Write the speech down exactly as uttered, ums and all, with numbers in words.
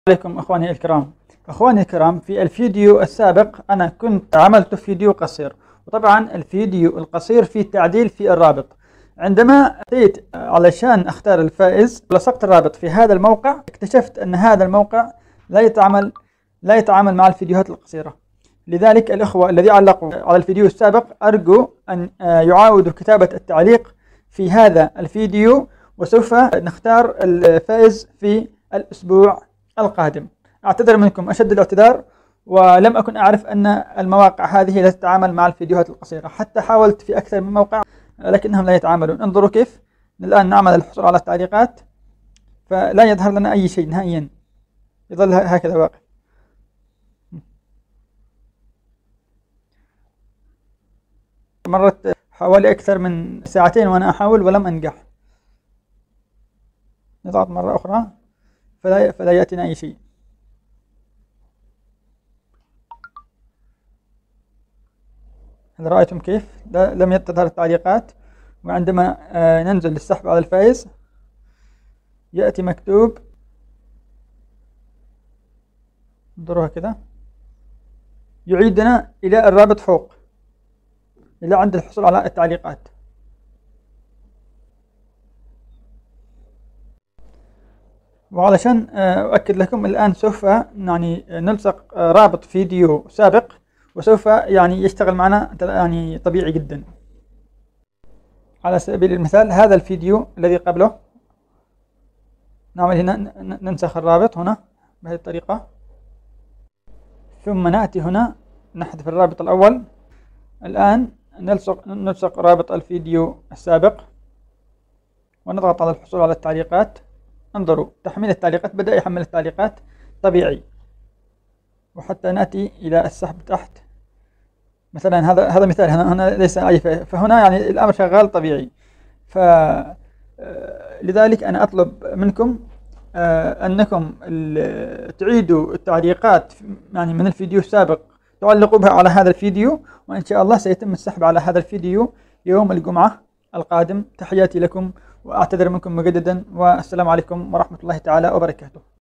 عليكم اخواني الكرام. اخواني الكرام، في الفيديو السابق انا كنت عملت فيديو قصير، وطبعا الفيديو القصير فيه تعديل في الرابط. عندما اتيت علشان اختار الفائز لصقت الرابط في هذا الموقع، اكتشفت ان هذا الموقع لا يتعامل لا يتعامل مع الفيديوهات القصيرة. لذلك الاخوة الذين علقوا على الفيديو السابق ارجو ان يعاودوا كتابة التعليق في هذا الفيديو، وسوف نختار الفائز في الاسبوع القادم. اعتذر منكم اشد الاعتذار، ولم اكن اعرف ان المواقع هذه لا تتعامل مع الفيديوهات القصيرة، حتى حاولت في اكثر من موقع لكنهم لا يتعاملون. انظروا كيف الان نعمل الحصول على التعليقات فلا يظهر لنا اي شيء نهائيا، يظل هكذا واقف. مرت حوالي اكثر من ساعتين وانا احاول ولم انجح. نضغط مرة اخرى فلا, فلا يأتينا اي شيء. هل رأيتم كيف لم تظهر التعليقات؟ وعندما ننزل للسحب على الفائز يأتي مكتوب، انظروها كذا، يعيدنا إلى الرابط فوق، إلى عند الحصول على التعليقات. وعلشان أؤكد لكم الآن سوف يعني نلصق رابط فيديو سابق، وسوف يعني يشتغل معنا يعني طبيعي جدا. على سبيل المثال هذا الفيديو الذي قبله، نعمل هنا ننسخ الرابط هنا بهذه الطريقة، ثم نأتي هنا نحذف الرابط الأول. الآن نلصق نلصق رابط الفيديو السابق ونضغط على الحصول على التعليقات. انظروا تحميل التعليقات، بدأ يحمل التعليقات طبيعي. وحتى نأتي إلى السحب تحت، مثلا هذا هذا مثال، هنا هنا ليس أي، فهنا يعني الأمر شغال طبيعي. فلذلك أنا أطلب منكم أنكم تعيدوا التعليقات يعني من الفيديو السابق، تعلقوا بها على هذا الفيديو، وإن شاء الله سيتم السحب على هذا الفيديو يوم الجمعة القادم. تحياتي لكم وأعتذر منكم مجددا، والسلام عليكم ورحمة الله تعالى وبركاته.